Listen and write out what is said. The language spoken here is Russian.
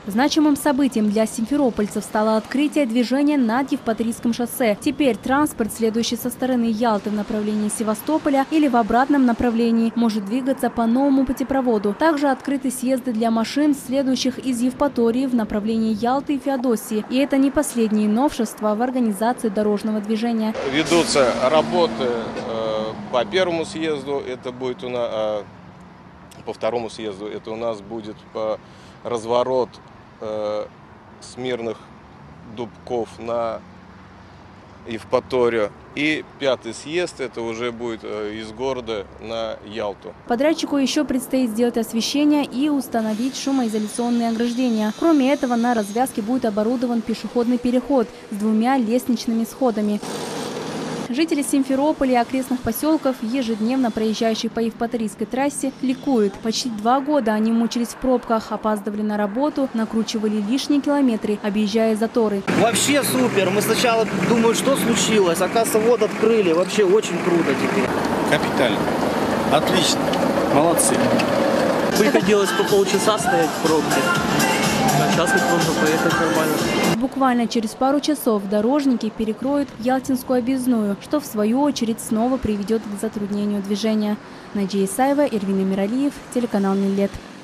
Значимым событием для симферопольцев стало открытие движения над Евпаторийским шоссе. Теперь транспорт, следующий со стороны Ялты в направлении Севастополя или в обратном направлении, может двигаться по новому путепроводу. Также открыты съезды для машин, следующих из Евпатории в направлении Ялты и Феодосии. И это не последние новшества в организации дорожного движения. Ведутся работы по первому съезду, это будет по второму съезду, это у нас будет разворот с Мирных Дубков на Евпаторию. И пятый съезд, это уже будет из города на Ялту. Подрядчику еще предстоит сделать освещение и установить шумоизоляционные ограждения. Кроме этого, на развязке будет оборудован пешеходный переход с 2 лестничными сходами. Жители Симферополя и окрестных поселков, ежедневно проезжающие по Евпаторийской трассе, ликуют. Почти 2 года они мучились в пробках, опаздывали на работу, накручивали лишние километры, объезжая заторы. Вообще супер. Мы сначала думали, что случилось. Оказывается, вот открыли. Вообще очень круто теперь. Капитально. Отлично. Молодцы. Приходилось по полчаса стоять в пробке. А сейчас хоть можно поехать нормально. Буквально через пару часов дорожники перекроют Ялтинскую объездную, что в свою очередь снова приведет к затруднению движения. Надежда Исаева, Ирвин Миралиев, телеканал Милет.